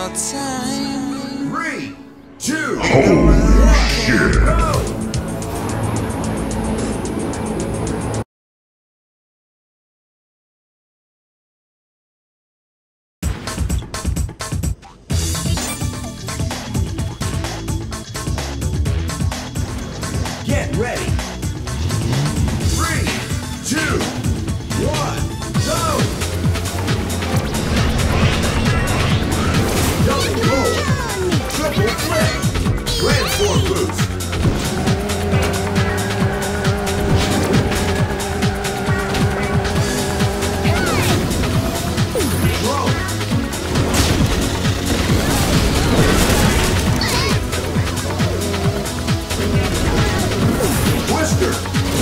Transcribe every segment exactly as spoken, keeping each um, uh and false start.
about time. Three, two, Holy shit! go! Get ready. Three, two, one, go! Double roll. Triple flip. Transform boost. Roll. Twister.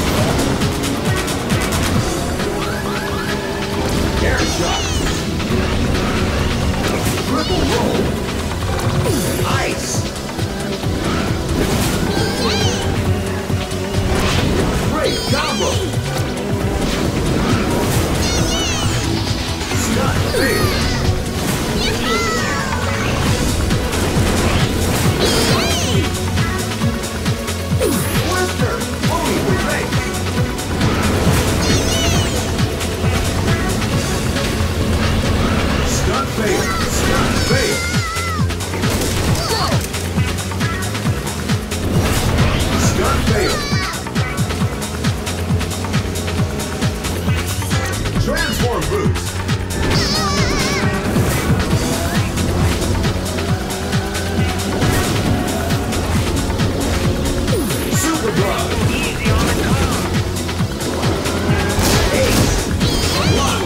Air shot. Triple roll. Ice. Great combo. Stun fail. Twister. Pony with face. Stun fail. Stun fail. Stun fail. Transform boost. Super glove. Easy on the car. Ace. Block.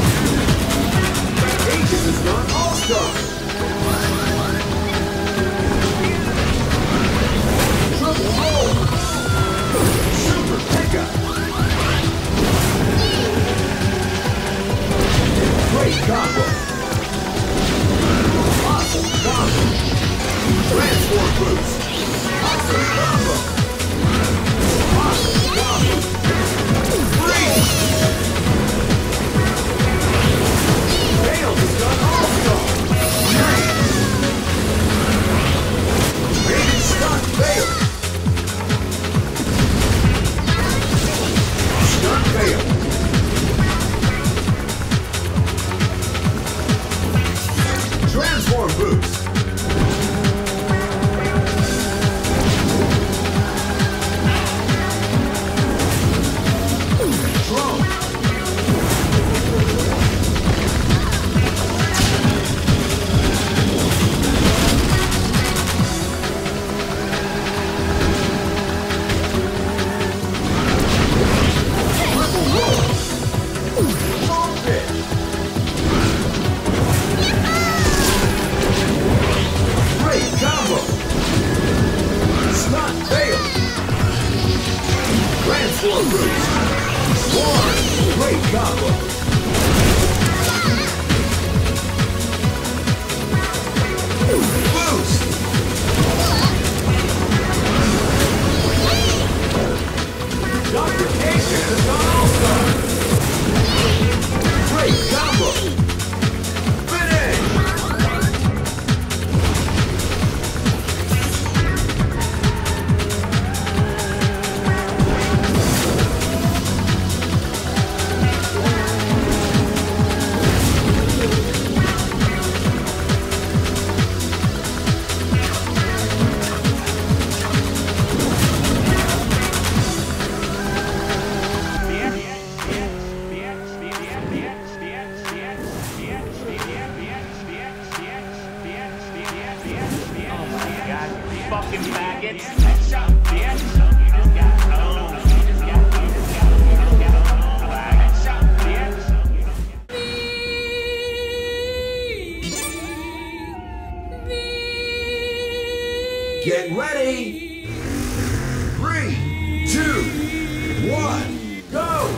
Aces is done all-star. Triple roll. Super pickup. Great combo. Awesome combo. Transform boost. Awesome combo. Awesome combo. Three. Failed is done all-star. Three. Rated stun failed. Stun failed. Transform boost. Drone. Triple roll. Long pitch. Great combo. Stun fail. Transform boost. One. Great combo. Boost. Doctor Cation has gone all-star. Great combo. Finish. Fucking faggots. Headshot, bitch. You just got owned. You just got, you just got, you just got owned. Headshot, bitch. Get ready. Three, two, one, go.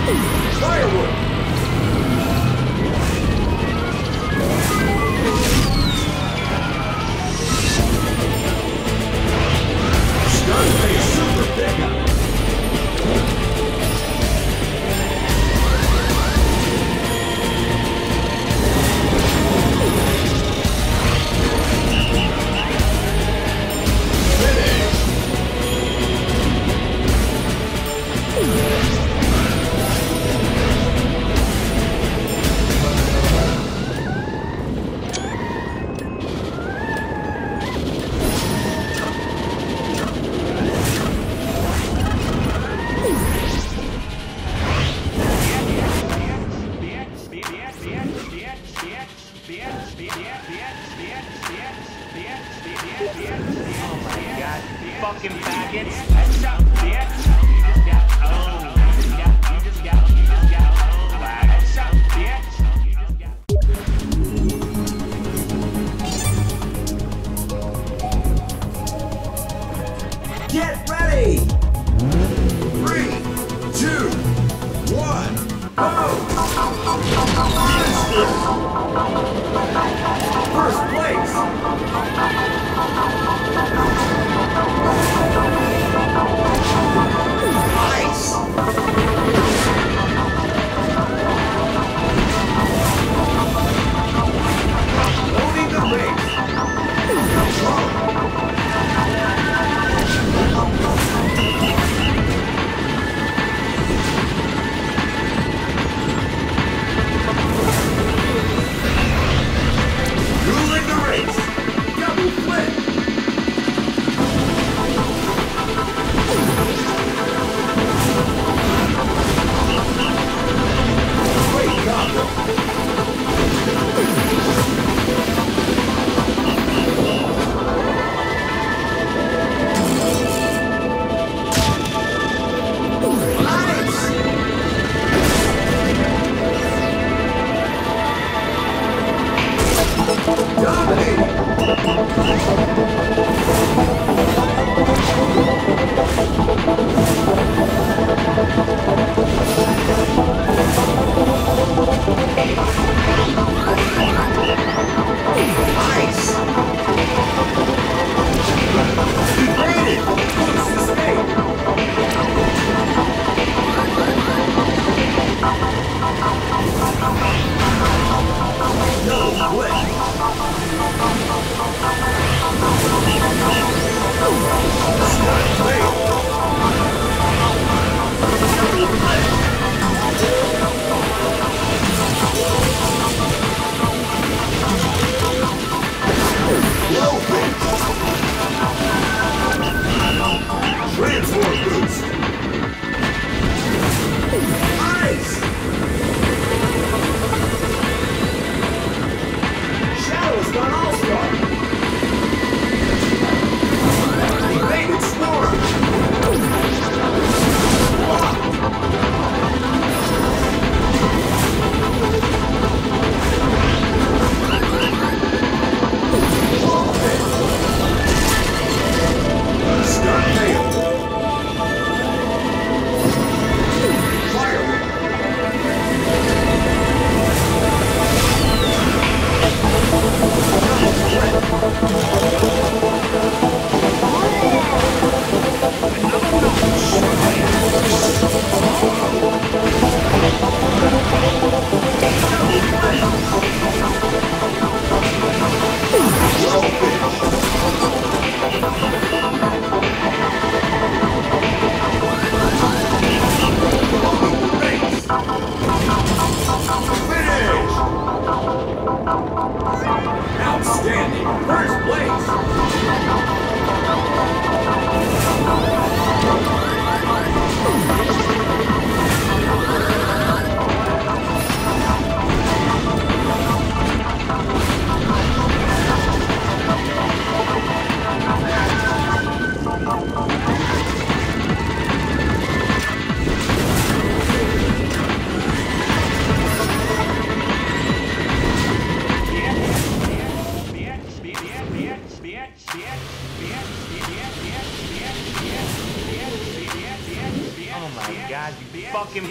Firewood. Stunface super pickup.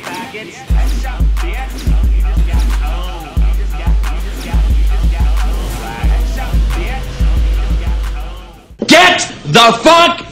faggots. Headshot, bitch. You just got owned. You just got, you just got, you just got owned. Headshot, bitch. You just got owned. Get the fuck